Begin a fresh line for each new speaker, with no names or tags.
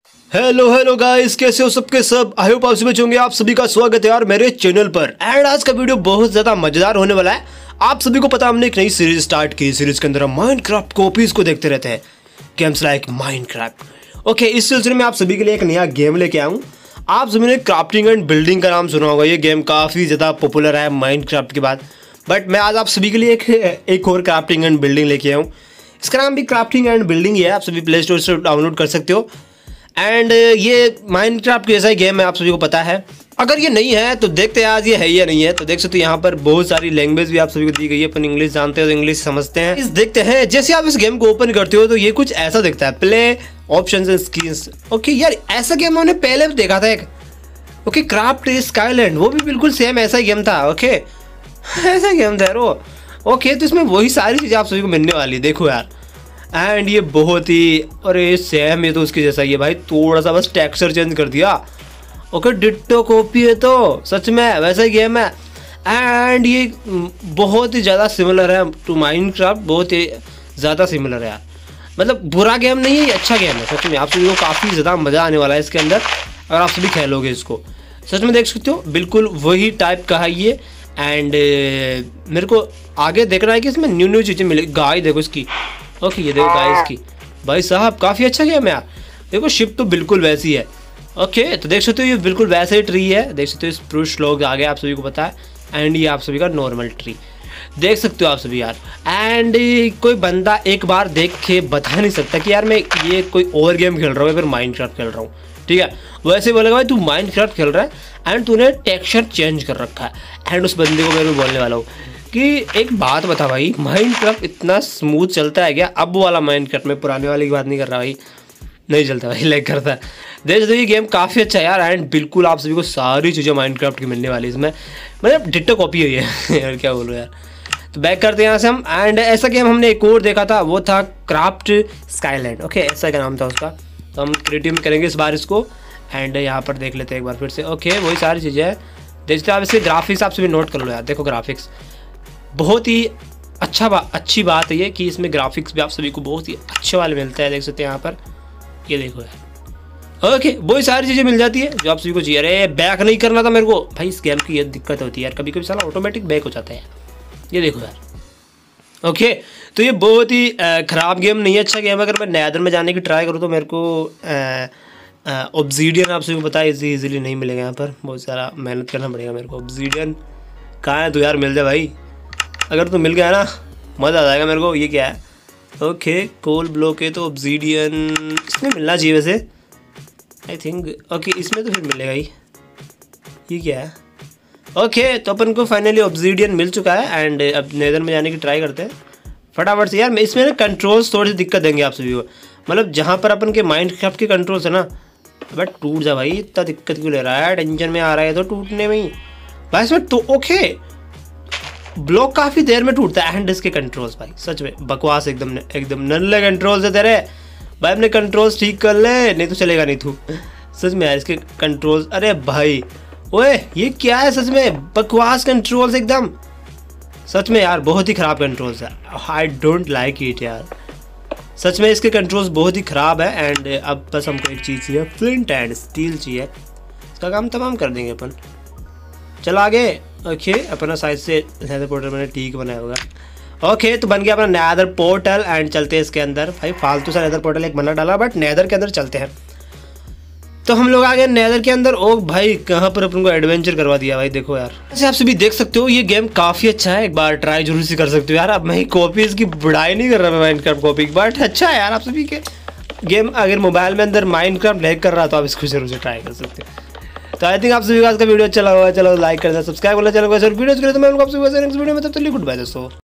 Hello hello guys, कैसे हो सबके सब। आई होप आप सभी अच्छे होंगे। आप सभी का स्वागत है यार मेरे चैनल पर। एंड आज का वीडियो बहुत ज़्यादा मजेदार होने वाला है। आप सभी को पता हमने एक नई सीरीज स्टार्ट की। सीरीज के अंदर हम माइनक्राफ्ट कॉपीज को देखते रहते हैं, गेम्स लाइक माइनक्राफ्ट। ओके, इस सिलसिले में आप सभी के लिए एक नया गेम लेके आया हूँ। आप सभी ने क्राफ्टिंग एंड बिल्डिंग का नाम सुना होगा। ये गेम काफ़ी ज़्यादा पॉपुलर है माइनक्राफ्ट के बाद, बट मैं आज आप सभी के लिए एक और क्राफ्टिंग एंड बिल्डिंग लेके आया हूँ। इसका नाम भी क्राफ्टिंग एंड बिल्डिंग ही है। आप सभी प्ले स्टोर से डाउनलोड कर सकते हो। एंड ये माइनक्राफ्ट जैसा ही गेम है, आप सभी को पता है। अगर ये नहीं है तो देखते हैं आज ये है या नहीं है। तो देख सकते हो यहाँ पर बहुत सारी लैंग्वेज भी आप सभी को दी गई है। अपन इंग्लिश जानते हो तो इंग्लिश समझते हैं। देखते हैं जैसे आप इस गेम को ओपन करते हो तो ये कुछ ऐसा दिखता है, play options and skins. Okay यार, ऐसा गेम हमने पहले भी देखा था एक। ओके, क्राफ्ट स्काईलैंड, वो भी बिल्कुल सेम ऐसा ही गेम था। ओके ऐसा गेम था वो। ओके, तो इसमें वही सारी चीज़ें आप सभी को मिलने वाली है। देखो यार, एंड ये बहुत ही, अरे सेम है तो उसके जैसा ही है भाई, थोड़ा सा बस टेक्सचर चेंज कर दिया। ओके, डिट्टो कॉपी है तो सच में वैसा ही गेम है। एंड ये बहुत ही ज़्यादा सिमिलर है टू माइनक्राफ्ट, बहुत ही ज़्यादा सिमिलर है यार। मतलब बुरा गेम नहीं है, ये अच्छा गेम है सच में। आप सभी को काफ़ी ज़्यादा मज़ा आने वाला है इसके अंदर अगर आप सभी खेलोगे इसको। सच में देख सकते हो बिल्कुल वही टाइप का है ये। एंड मेरे को आगे देखना है कि इसमें न्यू न्यू चीज़ें मिलेगी। गाय देखो इसकी। ओके, ये देखो गाइस की, भाई साहब काफ़ी अच्छा गेम है यार। देखो शिप तो बिल्कुल वैसी है। ओके, तो देख सकते हो ये बिल्कुल वैसे ही ट्री है। देख सकते हो स्प्रूस लोग आ गए, आप सभी को पता है। एंड ये आप सभी का नॉर्मल ट्री देख सकते हो आप सभी यार। एंड कोई बंदा एक बार देख के बता नहीं सकता कि यार मैं ये कोई और गेम खेल रहा हूँ या फिर माइनक्राफ्ट खेल रहा हूँ। ठीक है, वैसे बोलेगा भाई तू माइनक्राफ्ट खेल रहा है एंड तूने टेक्सचर चेंज कर रखा है। एंड उस बंदे को मैं बोलने वाला हूँ कि एक बात बता भाई, माइनक्राफ्ट इतना स्मूथ चलता है क्या? अब वाला माइनक्राफ्ट, में पुराने वाले की बात नहीं कर रहा भाई, नहीं चलता भाई, लैग करता है। देख सकते हो ये गेम काफ़ी अच्छा है यार। एंड बिल्कुल आप सभी को सारी चीज़ें माइनक्राफ्ट की मिलने वाली इसमें, मतलब डिट्टो कॉपी हुई है यार, क्या बोलो यार। तो बैक करते हैं यहाँ से हम। एंड ऐसा गेम हमने एक और देखा था, वो था क्राफ्ट स्काईलैंड। ओके, ऐसा क्या नाम था उसका। तो हम क्रिएटिव में करेंगे इस बार इसको। एंड यहाँ पर देख लेते हैं एक बार फिर से। ओके, वही सारी चीज़ें हैं। देखते हो आप इसके ग्राफिक्स आप सभी नोट कर लो यार। देखो ग्राफिक्स बहुत ही अच्छी बात है ये कि इसमें ग्राफिक्स भी आप सभी को बहुत ही अच्छे वाले मिलता है। देख सकते हैं यहाँ पर, ये देखो यार। ओके, वही सारी चीज़ें मिल जाती है जो आप सभी को चाहिए। अरे बैक नहीं करना था मेरे को भाई, इस गेम की ये दिक्कत होती है यार, कभी कभी साला ऑटोमेटिक बैक हो जाता है यार। ये देखो यार। ओके, तो ये बहुत ही ख़राब गेम नहीं है, अच्छा गेम है। अगर मैं नेदर में जाने की ट्राई करूँ तो मेरे को ऑब्सीडियन आप सभी को पता है इजीली नहीं मिलेगा। यहाँ पर बहुत सारा मेहनत करना पड़ेगा मेरे को। ऑब्सीडियन कहाँ है? तो यार मिल जाए भाई, अगर तो मिल गया ना मज़ा आ जाएगा मेरे को। ये क्या है? ओके, कोल ब्लॉक है तो ऑब्सीडियन इसमें मिलना चाहिए वैसे, आई थिंक। ओके, इसमें तो फिर मिलेगा ही। ये क्या है? ओके, तो अपन को फाइनली ऑब्सीडियन मिल चुका है। एंड अब नेदर में जाने की ट्राई करते हैं फटाफट से यार। इसमें ना कंट्रोल्स थोड़ी सी दिक्कत देंगे आप सभी को, मतलब जहाँ पर अपन के माइनक्राफ्ट के कंट्रोल्स है ना, बट टूट जा भाई, इतना दिक्कत क्यों ले रहा है? टेंशन में आ रहा है तो टूटने में ही भाई इसमें तो। ओके, ब्लॉक काफ़ी देर में टूटता है। एंड इसके कंट्रोल्स भाई सच में बकवास, एकदम नल्ले कंट्रोल्स है तेरे भाई। अपने कंट्रोल्स ठीक कर ले, नहीं तो चलेगा नहीं तू सच में यार। इसके कंट्रोल्स, अरे भाई ओए ये क्या है? सच में बकवास कंट्रोल्स एकदम, सच में यार बहुत ही ख़राब कंट्रोल्स है। आई डोंट लाइक इट यार, सच में इसके कंट्रोल्स बहुत ही ख़राब है। एंड अब बस हमको एक चीज़ चाहिए, फ्लिंट एंड स्टील चाहिए। इसका काम तमाम कर देंगे अपन। चल आगे। ओके, अपना साइड से नेदर पोर्टल मैंने ठीक बनाया होगा। ओके, तो बन गया अपना नेदर पोर्टल। एंड चलते हैं इसके अंदर। भाई फालतू सा नेदर पोर्टल एक बना डाला, बट नेदर के अंदर चलते हैं। तो हम लोग आ गए नेदर के अंदर। ओ भाई, कहाँ पर अपन को एडवेंचर करवा दिया भाई। देखो यार, जैसे आप सभी देख सकते हो ये गेम काफ़ी अच्छा है, एक बार ट्राई जरूर से कर सकते हो यार। अब मैं कॉपीज़ की बुराई नहीं कर रहा मैं माइनक्राफ्ट कॉपी, बट अच्छा है यार। आप सभी के गेम अगर मोबाइल में अंदर माइनक्राफ्ट लैग कर रहा तो आप इसको जरूर से ट्राई कर सकते हैं। तो आई थिंक आप सभी का आज का वीडियो अच्छा लगा होगा। चलो लाइक कर दें, सब्सक्राइब करना चैनल को, वीडियोस करें तो मैं आपसे नेक्स्ट वीडियो में। तब तक गुड बाय दोस्तों।